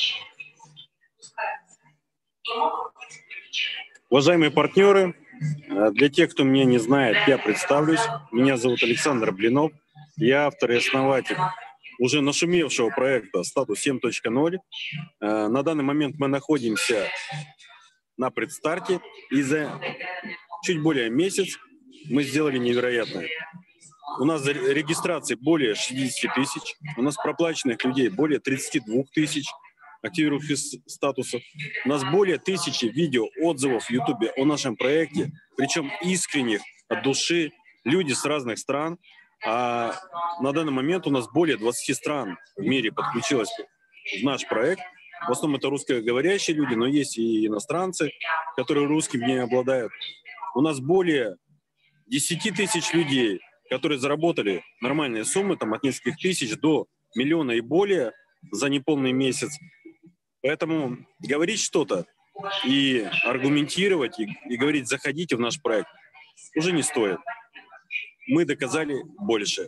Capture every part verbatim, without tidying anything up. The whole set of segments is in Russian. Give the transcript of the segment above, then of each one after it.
Уважаемые партнеры, для тех, кто меня не знает, я представлюсь. Меня зовут Александр Блинов. Я автор и основатель уже нашумевшего проекта «Статус семь точка ноль». На данный момент мы находимся на предстарте, и за чуть более месяц мы сделали невероятное. У нас регистрации более шестидесяти тысяч, у нас проплаченных людей более тридцати двух тысяч, активирующих статусов. У нас более тысячи видео, отзывов в Ютубе о нашем проекте, причем искренних, от души, люди с разных стран. А на данный момент у нас более двадцати стран в мире подключилось в наш проект. В основном это русскоговорящие люди, но есть и иностранцы, которые русским не обладают. У нас более десяти тысяч людей, которые заработали нормальные суммы, там от нескольких тысяч до миллиона и более за неполный месяц. Поэтому говорить что-то и аргументировать, и, и говорить, заходите в наш проект, уже не стоит. Мы доказали больше.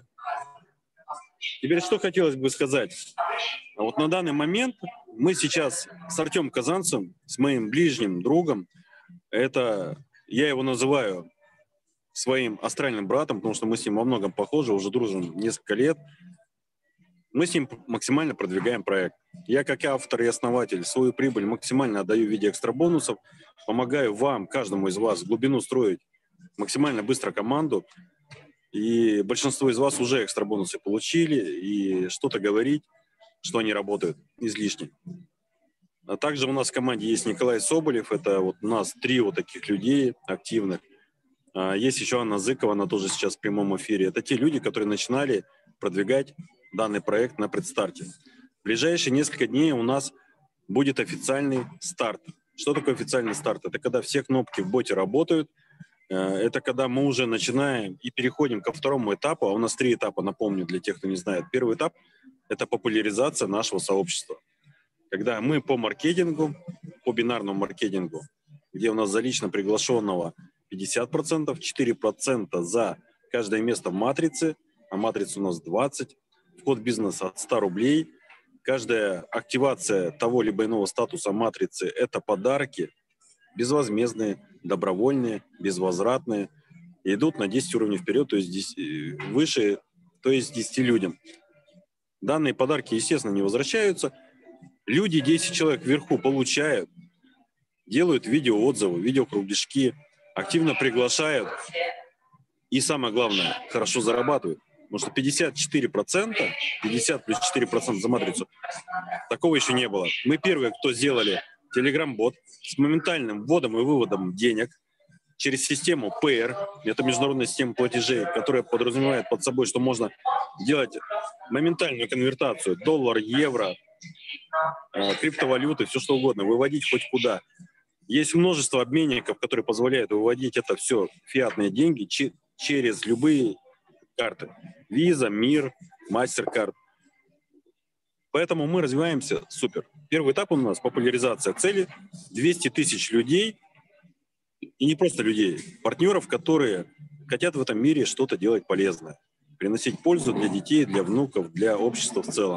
Теперь что хотелось бы сказать. Вот на данный момент мы сейчас с Артемом Казанцем, с моим ближним другом, это, я его называю своим астральным братом, потому что мы с ним во многом похожи, уже дружим несколько лет. Мы с ним максимально продвигаем проект. Я, как автор и основатель, свою прибыль максимально отдаю в виде экстра-бонусов, помогаю вам, каждому из вас, в глубину строить максимально быстро команду. И большинство из вас уже экстра-бонусы получили, и что-то говорить, что они работают, излишне. А также у нас в команде есть Николай Соболев, это вот у нас три вот таких людей активных. Есть еще Анна Зыкова, она тоже сейчас в прямом эфире. Это те люди, которые начинали продвигать данный проект на предстарте. В ближайшие несколько дней у нас будет официальный старт. Что такое официальный старт? Это когда все кнопки в боте работают. Это когда мы уже начинаем и переходим ко второму этапу. А у нас три этапа, напомню, для тех, кто не знает. Первый этап – это популяризация нашего сообщества. Когда мы по маркетингу, по бинарному маркетингу, где у нас за лично приглашенного пятьдесят процентов, четыре процента за каждое место в матрице, а матрица у нас двадцать, вход в бизнес от ста рублей. Каждая активация того либо иного статуса матрицы – это подарки, безвозмездные, добровольные, безвозвратные, и идут на десять уровней вперед, то есть выше, то есть десяти людям. Данные подарки, естественно, не возвращаются. Люди, десять человек вверху, получают, делают видеоотзывы, видеокругляшки, активно приглашают и, самое главное, хорошо зарабатывают. Потому что пятьдесят четыре процента, пятьдесят плюс четыре процента за матрицу, такого еще не было. Мы первые, кто сделали Telegram-бот с моментальным вводом и выводом денег через систему пэ эр, это международная система платежей, которая подразумевает под собой, что можно делать моментальную конвертацию доллар, евро, криптовалюты, все что угодно, выводить хоть куда. Есть множество обменников, которые позволяют выводить это все, фиатные деньги, через любые карты. Visa, Мир, MasterCard. Поэтому мы развиваемся супер. Первый этап у нас популяризация цели. двести тысяч людей, и не просто людей, партнеров, которые хотят в этом мире что-то делать полезное. Приносить пользу для детей, для внуков, для общества в целом.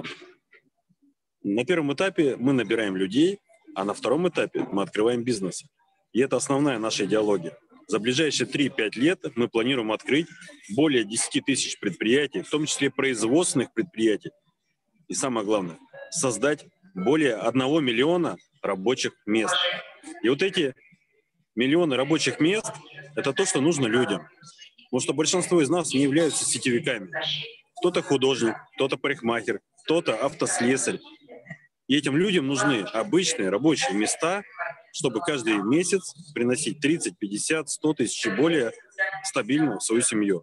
На первом этапе мы набираем людей, а на втором этапе мы открываем бизнес. И это основная наша идеология. За ближайшие три-пять лет мы планируем открыть более десяти тысяч предприятий, в том числе производственных предприятий. И самое главное, создать более одного миллиона рабочих мест. И вот эти миллионы рабочих мест – это то, что нужно людям. Потому что большинство из нас не являются сетевиками. Кто-то художник, кто-то парикмахер, кто-то автослесарь. И этим людям нужны обычные рабочие места, чтобы каждый месяц приносить тридцать, пятьдесят, сто тысяч и более стабильно в свою семью.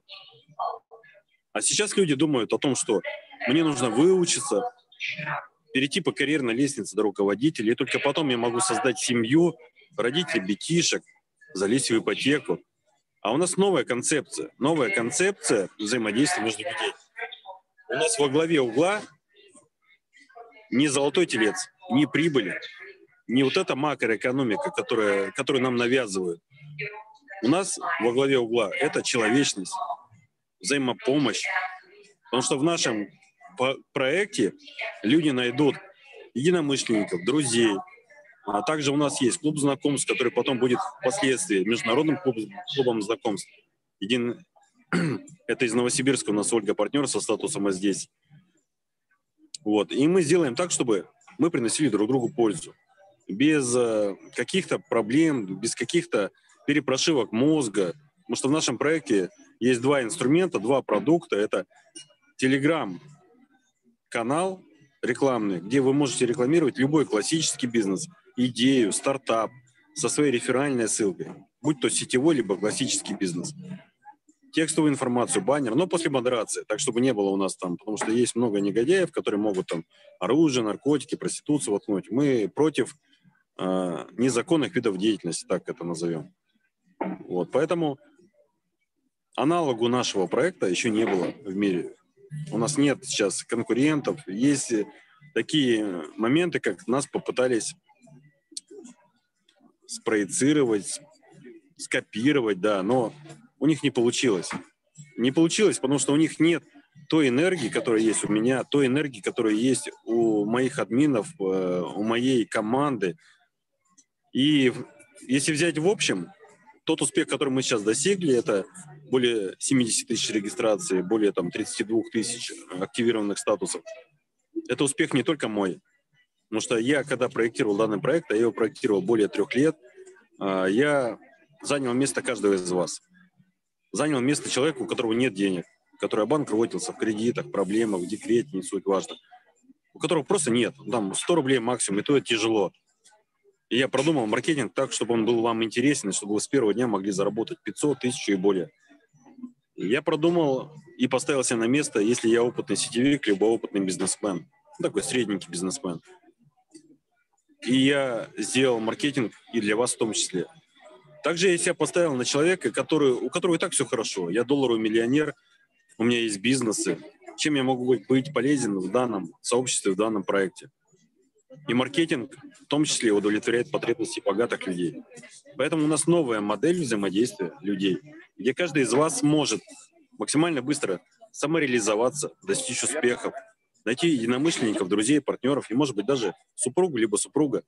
А сейчас люди думают о том, что мне нужно выучиться, перейти по карьерной лестнице до руководителя, и только потом я могу создать семью, родить ребятишек, залезть в ипотеку. А у нас новая концепция, новая концепция взаимодействия между людьми. У нас во главе угла не золотой телец, не прибыли, не вот эта макроэкономика, которая, которую нам навязывают. У нас во главе угла это человечность, взаимопомощь. Потому что в нашем проекте люди найдут единомышленников, друзей. А также у нас есть клуб знакомств, который потом будет впоследствии международным клуб, клубом знакомств. Един... Это из Новосибирска у нас Ольга партнер со статусом эс десять. Вот. И мы сделаем так, чтобы мы приносили друг другу пользу. Без э, каких-то проблем, без каких-то перепрошивок мозга. Потому что в нашем проекте есть два инструмента, два продукта. Это Telegram-канал рекламный, где вы можете рекламировать любой классический бизнес, идею, стартап со своей реферальной ссылкой, будь то сетевой, либо классический бизнес. Текстовую информацию, баннер, но после модерации, так, чтобы не было у нас там, потому что есть много негодяев, которые могут там оружие, наркотики, проституцию воткнуть. Мы против э, незаконных видов деятельности, так это назовем. Вот, поэтому аналогу нашего проекта еще не было в мире. У нас нет сейчас конкурентов. Есть такие моменты, как нас попытались спроецировать, скопировать, да, но у них не получилось. Не получилось, потому что у них нет той энергии, которая есть у меня, той энергии, которая есть у моих админов, у моей команды. И если взять в общем, тот успех, который мы сейчас достигли, это более семьдесят тысяч регистраций, более там, тридцать два тысяч активированных статусов. Это успех не только мой. Потому что я, когда проектировал данный проект, а я его проектировал более трех лет, я занял место каждого из вас. Занял место человека, у которого нет денег, который обанкротился в кредитах, проблемах, в декрете, не суть важно. У которого просто нет. Там сто рублей максимум, и то это тяжело. И я продумал маркетинг так, чтобы он был вам интересен, и чтобы вы с первого дня могли заработать пятьсот тысяч и более. Я продумал и поставил себя на место, если я опытный сетевик, либо опытный бизнесмен. Такой средненький бизнесмен. И я сделал маркетинг и для вас в том числе. Также я себя поставил на человека, который, у которого и так все хорошо. Я долларовый миллионер, у меня есть бизнесы. Чем я могу быть, быть полезен в данном сообществе, в данном проекте? И маркетинг в том числе удовлетворяет потребности богатых людей. Поэтому у нас новая модель взаимодействия людей, где каждый из вас может максимально быстро самореализоваться, достичь успехов, найти единомышленников, друзей, партнеров и, может быть, даже супругу либо супруга.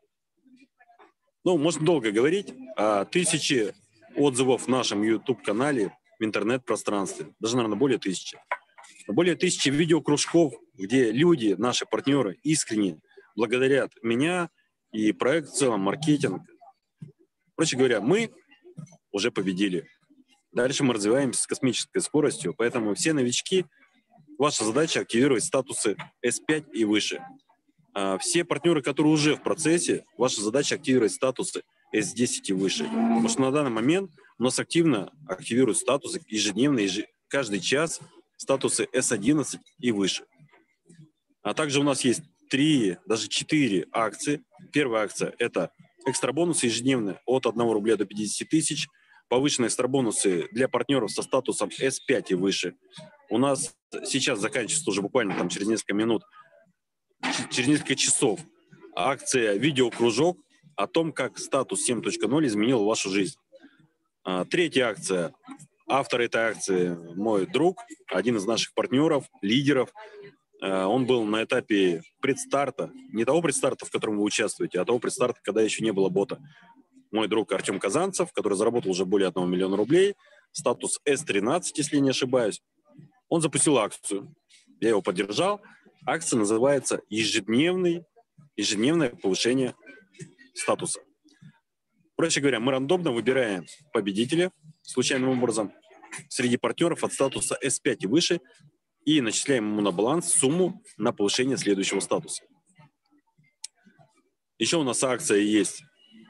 Ну, можно долго говорить о тысяче отзывов в нашем YouTube-канале в интернет-пространстве. Даже, наверное, более тысячи. Более тысячи видеокружков, где люди, наши партнеры, искренне благодарят меня и проект в целом, маркетинг. Проще говоря, мы уже победили. Дальше мы развиваемся с космической скоростью, поэтому все новички, ваша задача активировать статусы эс пять и выше. А все партнеры, которые уже в процессе, ваша задача активировать статусы эс десять и выше. Потому что на данный момент у нас активно активируют статусы ежедневно, ежед... каждый час статусы эс одиннадцать и выше. А также у нас есть три, даже четыре акции. Первая акция – это экстрабонусы ежедневные от одного рубля до пятидесяти тысяч. Повышенные экстрабонусы для партнеров со статусом эс пять и выше. У нас сейчас заканчивается уже буквально там через несколько минут, через несколько часов акция «Видеокружок» о том, как статус семь точка ноль изменил вашу жизнь. А, третья акция. Автор этой акции мой друг, один из наших партнеров, лидеров. А, он был на этапе предстарта, не того предстарта, в котором вы участвуете, а того предстарта, когда еще не было бота. Мой друг Артем Казанцев, который заработал уже более одного миллиона рублей, статус эс тринадцать, если не ошибаюсь. Он запустил акцию. Я его поддержал. Акция называется «Ежедневный, ежедневное повышение статуса». Проще говоря, мы рандомно выбираем победителя случайным образом среди партнеров от статуса эс пять и выше и начисляем ему на баланс сумму на повышение следующего статуса. Еще у нас акция есть,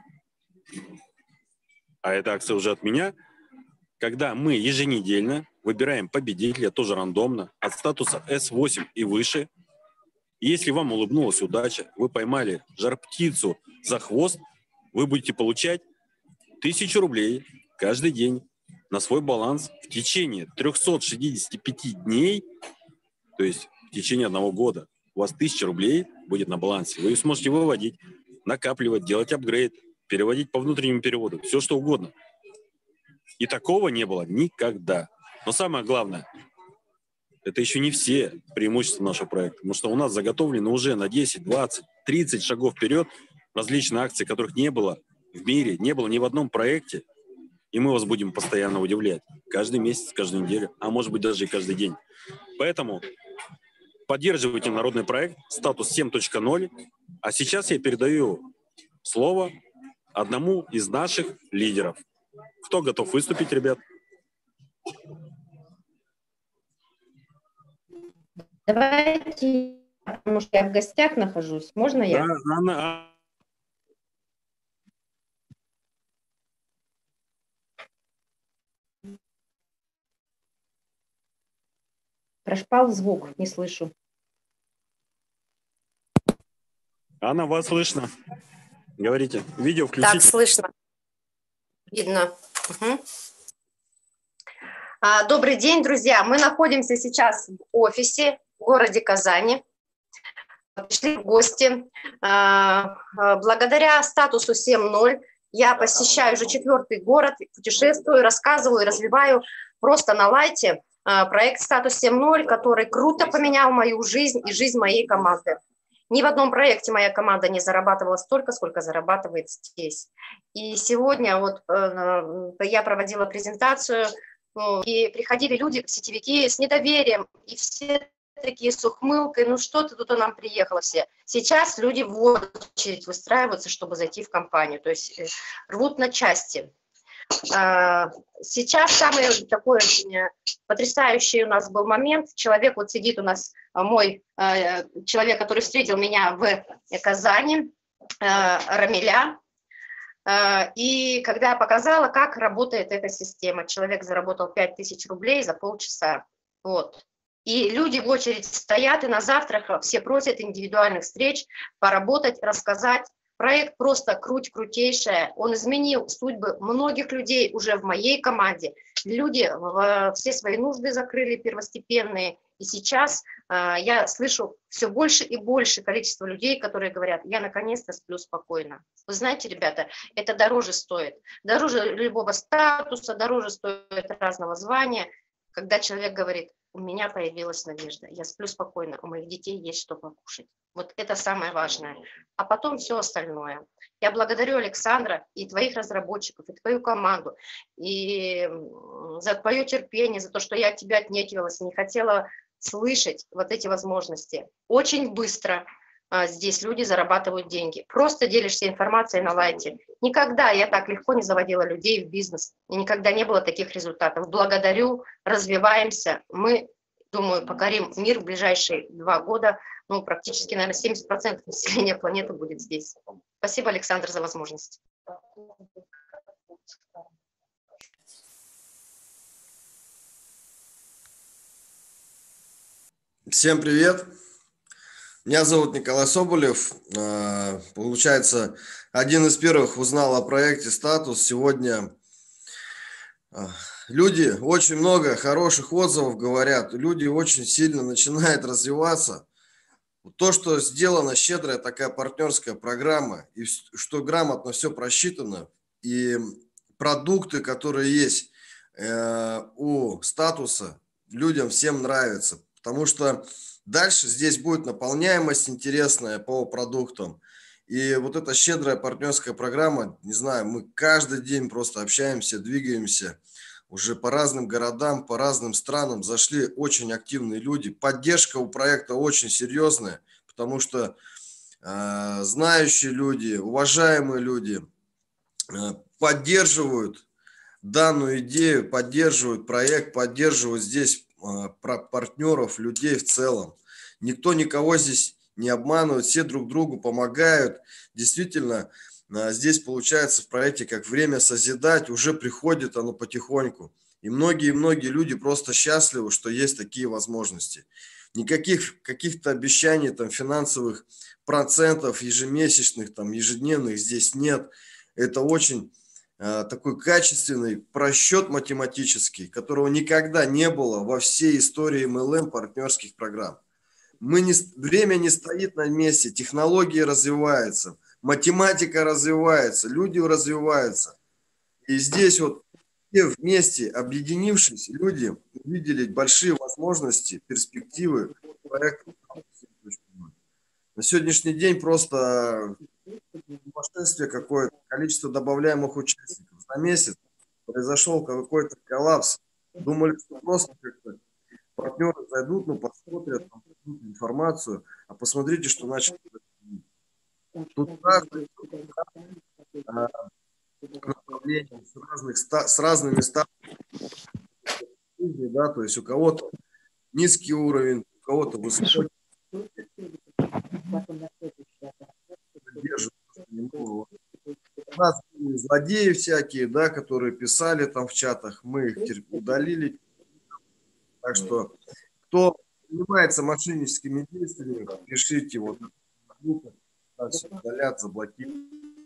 а эта акция уже от меня, когда мы еженедельно выбираем победителя, тоже рандомно, от статуса эс восемь и выше. И если вам улыбнулась удача, вы поймали жар-птицу за хвост, вы будете получать тысячу рублей каждый день на свой баланс в течение трехсот шестидесяти пяти дней, то есть в течение одного года. У вас тысяча рублей будет на балансе. Вы ее сможете выводить, накапливать, делать апгрейд, переводить по внутреннему переводу, все что угодно. И такого не было никогда. Но самое главное, Это еще не все преимущества нашего проекта, потому что у нас заготовлены уже на десять, двадцать, тридцать шагов вперед различные акции, которых не было в мире, не было ни в одном проекте, и мы вас будем постоянно удивлять. Каждый месяц, каждую неделю, а может быть даже и каждый день. Поэтому поддерживайте народный проект «Статус семь точка ноль». А сейчас я передаю слово одному из наших лидеров. Кто готов выступить, ребят? Давайте, потому что я в гостях нахожусь. Можно я? Да, Анна. Прошпал звук, не слышу. Анна, вас слышно? Говорите. Видео включите. Так, слышно. Видно. Угу. А, добрый день, друзья. Мы находимся сейчас в офисе в городе Казани. Пришли в гости. А, благодаря статусу семь ноль я посещаю уже четвертый город, путешествую, рассказываю, развиваю просто на лайте проект «Статус семь ноль», который круто поменял мою жизнь и жизнь моей команды. Ни в одном проекте моя команда не зарабатывала столько, сколько зарабатывает здесь. И сегодня вот э, я проводила презентацию, ну, и приходили люди, сетевики, с недоверием, и все такие с ухмылкой, ну что ты тут нам приехала все. Сейчас люди в очередь выстраиваются, чтобы зайти в компанию, то есть э, рвут на части. Сейчас самый такой потрясающий у нас был момент. Человек вот сидит у нас, мой человек, который встретил меня в Казани, Рамиля. И когда я показала, как работает эта система, человек заработал пять тысяч рублей за полчаса. Вот. И люди в очередь стоят, и на завтрак все просят индивидуальных встреч, поработать, рассказать. Проект просто круть, крутейшая. Он изменил судьбы многих людей уже в моей команде. Люди все свои нужды закрыли первостепенные. И сейчас э, я слышу все больше и больше количество людей, которые говорят, я наконец-то сплю спокойно. Вы знаете, ребята, это дороже стоит. Дороже любого статуса, дороже стоит разного звания. Когда человек говорит, у меня появилась надежда, я сплю спокойно, у моих детей есть что покушать. Вот это самое важное. А потом все остальное. Я благодарю Александра и твоих разработчиков, и твою команду, и за твое терпение, за то, что я от тебя отнекивалась, не хотела слышать вот эти возможности. Очень быстро а, здесь люди зарабатывают деньги. Просто делишься информацией на лайте. Никогда я так легко не заводила людей в бизнес. И никогда не было таких результатов. Благодарю, развиваемся. Мы, думаю, покорим мир в ближайшие два года. Ну, практически, наверное, семьдесят процентов населения планеты будет здесь. Спасибо, Александр, за возможность. Всем привет. Меня зовут Николай Соболев. Получается, один из первых узнал о проекте «Статус». Сегодня люди, очень много хороших отзывов говорят. Люди очень сильно начинают развиваться. То, что сделана щедрая такая партнерская программа, и что грамотно все просчитано, и продукты, которые есть у «Статуса», людям всем нравятся. Потому что дальше здесь будет наполняемость интересная по продуктам. И вот эта щедрая партнерская программа, не знаю, мы каждый день просто общаемся, двигаемся уже по разным городам, по разным странам. Зашли очень активные люди. Поддержка у проекта очень серьезная, потому что э, знающие люди, уважаемые люди э, поддерживают данную идею, поддерживают проект, поддерживают здесь про партнеров, людей в целом. Никто никого здесь не обманывает, все друг другу помогают. Действительно, здесь получается в проекте как время созидать, уже приходит оно потихоньку. И многие-многие люди просто счастливы, что есть такие возможности. Никаких каких-то обещаний там финансовых процентов ежемесячных, там ежедневных здесь нет. Это очень такой качественный просчет математический, которого никогда не было во всей истории эм эл эм партнерских программ. Мы не, время не стоит на месте, технологии развиваются, математика развивается, люди развиваются. И здесь вот Все вместе, объединившись, люди увидели большие возможности, перспективы проекта. На сегодняшний день просто сумасшествие какое-то, количество добавляемых участников. За месяц произошел какой-то коллапс. Думали, что просто как-то партнеры зайдут, ну, посмотрят, там, информацию, а посмотрите, что начали. Тут разные направления, с, разных, с разными ставками, да, то есть у кого-то низкий уровень, у кого-то высокий. У нас злодеи всякие, да, которые писали там в чатах, мы их удалили. Так что, кто занимается мошенническими действиями, пишите вот удалять, заблокировать.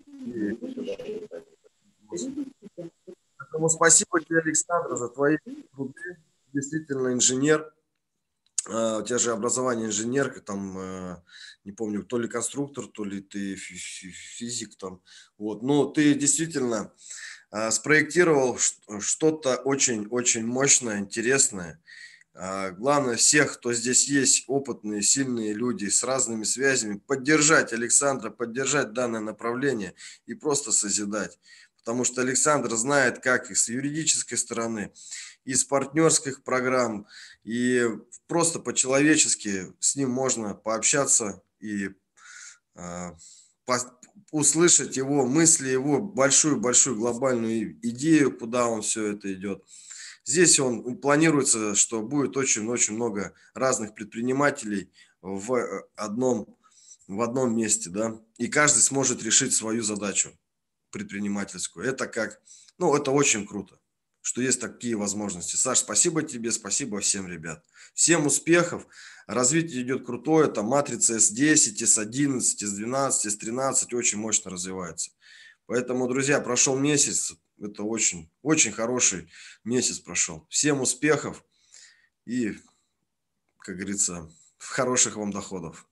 Поэтому спасибо тебе, Александр, за твои труды. Действительно инженер. У тебя же образование инженерка, там, не помню, то ли конструктор, то ли ты физик там. Вот. Но ты действительно спроектировал что-то очень-очень мощное, интересное. Главное, всех, кто здесь есть, опытные, сильные люди с разными связями, поддержать Александра, поддержать данное направление и просто созидать. Потому что Александр знает, как и с юридической стороны, и с партнерских программ, и просто по-человечески с ним можно пообщаться и э, по, услышать его мысли, его большую-большую глобальную идею, куда он все это идет. Здесь он планируется, что будет очень-очень много разных предпринимателей в одном, в одном месте, да, и каждый сможет решить свою задачу предпринимательскую. Это как, ну, это очень круто, что есть такие возможности. Саш, спасибо тебе, спасибо всем, ребят. Всем успехов. Развитие идет крутое, там матрица эс десять, эс одиннадцать, эс двенадцать, эс тринадцать очень мощно развивается. Поэтому, друзья, прошел месяц, это очень, очень хороший месяц прошел. Всем успехов и, как говорится, хороших вам доходов.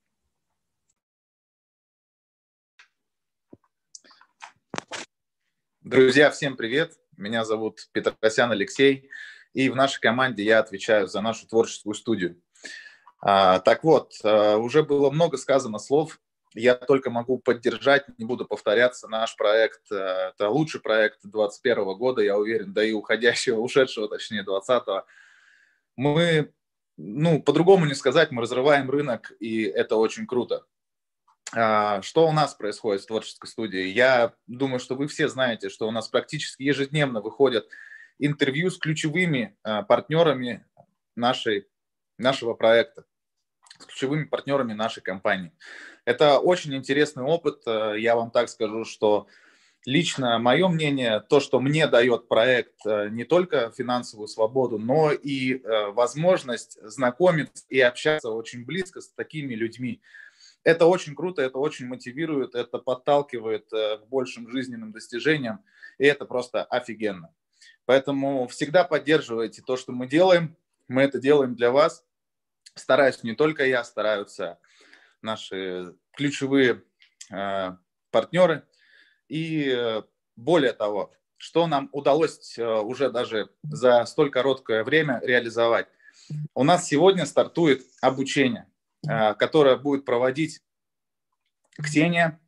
Друзья, всем привет! Меня зовут Петросян Алексей, и в нашей команде я отвечаю за нашу творческую студию. А, так вот, а, уже было много сказано слов, я только могу поддержать, не буду повторяться, наш проект, а, это лучший проект двадцать первого года, я уверен, да и уходящего, ушедшего, точнее, двадцатого. Мы, ну, по-другому не сказать, мы разрываем рынок, и это очень круто. Что у нас происходит в творческой студии? Я думаю, что вы все знаете, что у нас практически ежедневно выходят интервью с ключевыми партнерами нашей, нашего проекта, с ключевыми партнерами нашей компании. Это очень интересный опыт. Я вам так скажу, что лично мое мнение, то, что мне дает проект не только финансовую свободу, но и возможность знакомиться и общаться очень близко с такими людьми. Это очень круто, это очень мотивирует, это подталкивает к большим жизненным достижениям, и это просто офигенно. Поэтому всегда поддерживайте то, что мы делаем. Мы это делаем для вас. Стараюсь не только я, стараются наши ключевые э, партнеры. И э, более того, что нам удалось э, уже даже за столь короткое время реализовать. У нас сегодня стартует обучение, которая будет проводить Ксения.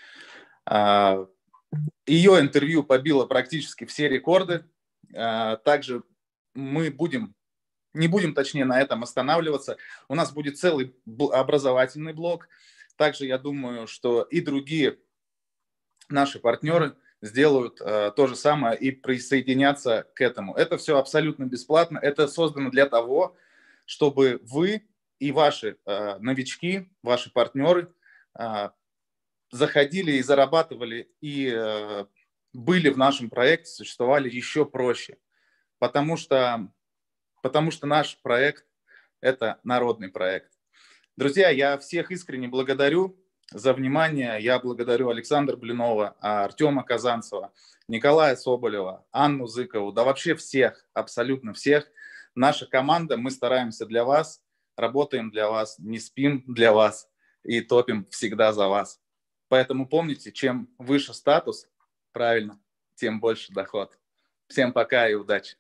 Ее интервью побило практически все рекорды. Также мы будем, не будем точнее на этом останавливаться. У нас будет целый образовательный блок. Также я думаю, что и другие наши партнеры сделают то же самое и присоединятся к этому. Это все абсолютно бесплатно. Это создано для того, чтобы вы и ваши э, новички, ваши партнеры э, заходили и зарабатывали, и э, были в нашем проекте, существовали еще проще. Потому что, потому что наш проект – это народный проект. Друзья, я всех искренне благодарю за внимание. Я благодарю Александра Блинова, Артема Казанцева, Николая Соболева, Анну Зыкову, да вообще всех, абсолютно всех. Наша команда, мы стараемся для вас, работаем для вас, не спим для вас и топим всегда за вас. Поэтому помните, чем выше статус, правильно, тем больше доход. Всем пока и удачи.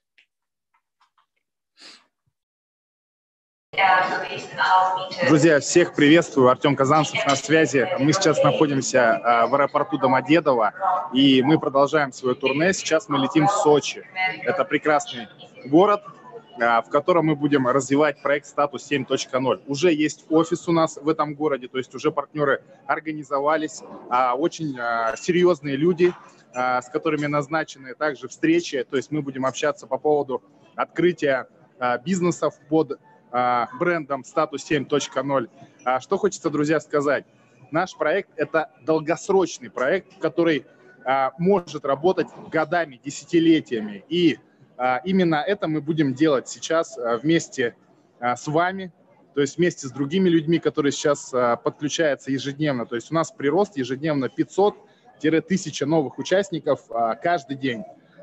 Друзья, всех приветствую. Артем Казанцев на связи. Мы сейчас находимся в аэропорту Домодедово, и мы продолжаем свое турне. Сейчас мы летим в Сочи. Это прекрасный город, в котором мы будем развивать проект «Статус семь точка ноль». Уже есть офис у нас в этом городе, то есть уже партнеры организовались, очень серьезные люди, с которыми назначены также встречи. То есть мы будем общаться по поводу открытия бизнесов под брендом «Статус семь точка ноль». Что хочется, друзья, сказать. Наш проект – это долгосрочный проект, который может работать годами, десятилетиями. И именно это мы будем делать сейчас вместе с вами, то есть вместе с другими людьми, которые сейчас подключаются ежедневно. То есть у нас прирост ежедневно пятьсот — тысяча новых участников каждый день.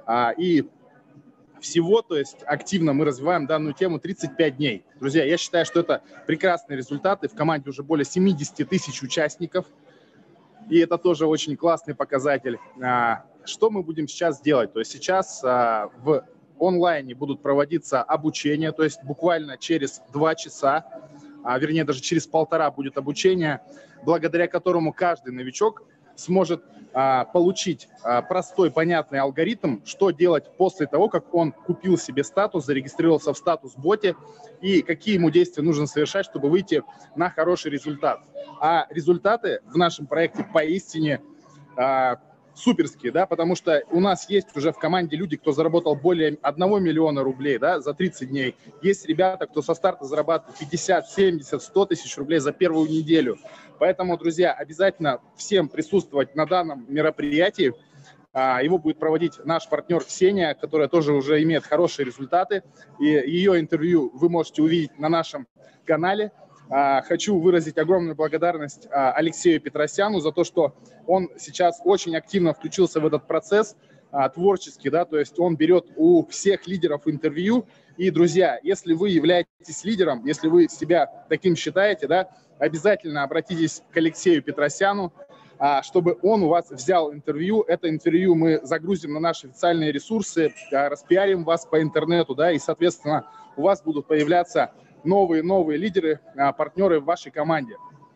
И всего, то есть активно мы развиваем данную тему тридцать пять дней. Друзья, я считаю, что это прекрасные результаты. В команде уже более семьдесят тысяч участников. И это тоже очень классный показатель. Что мы будем сейчас делать? То есть сейчас в онлайне будут проводиться обучения, то есть буквально через два часа, вернее даже через полтора будет обучение, благодаря которому каждый новичок сможет а, получить а, простой, понятный алгоритм, что делать после того, как он купил себе статус, зарегистрировался в статус-боте, и какие ему действия нужно совершать, чтобы выйти на хороший результат. А результаты в нашем проекте поистине а, суперские, да, потому что у нас есть уже в команде люди, кто заработал более одного миллиона рублей, да, за тридцать дней. Есть ребята, кто со старта зарабатывает пятьдесят, семьдесят, сто тысяч рублей за первую неделю. Поэтому, друзья, обязательно всем присутствовать на данном мероприятии. Его будет проводить наш партнер Ксения, которая тоже уже имеет хорошие результаты. И ее интервью вы можете увидеть на нашем канале. Хочу выразить огромную благодарность Алексею Петросяну за то, что он сейчас очень активно включился в этот процесс творческий, да, то есть он берет у всех лидеров интервью. И, друзья, если вы являетесь лидером, если вы себя таким считаете, да, обязательно обратитесь к Алексею Петросяну, чтобы он у вас взял интервью. Это интервью мы загрузим на наши официальные ресурсы, распиарим вас по интернету, да, и, соответственно, у вас будут появляться новые-новые лидеры, партнеры в вашей команде.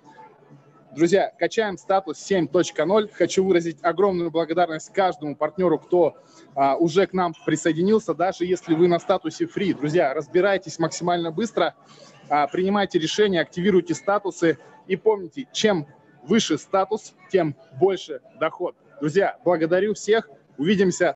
Друзья, качаем статус семь точка ноль. Хочу выразить огромную благодарность каждому партнеру, кто а, уже к нам присоединился, даже если вы на статусе free. Друзья, разбирайтесь максимально быстро, а, принимайте решения, активируйте статусы и помните, чем выше статус, тем больше доход. Друзья, благодарю всех. Увидимся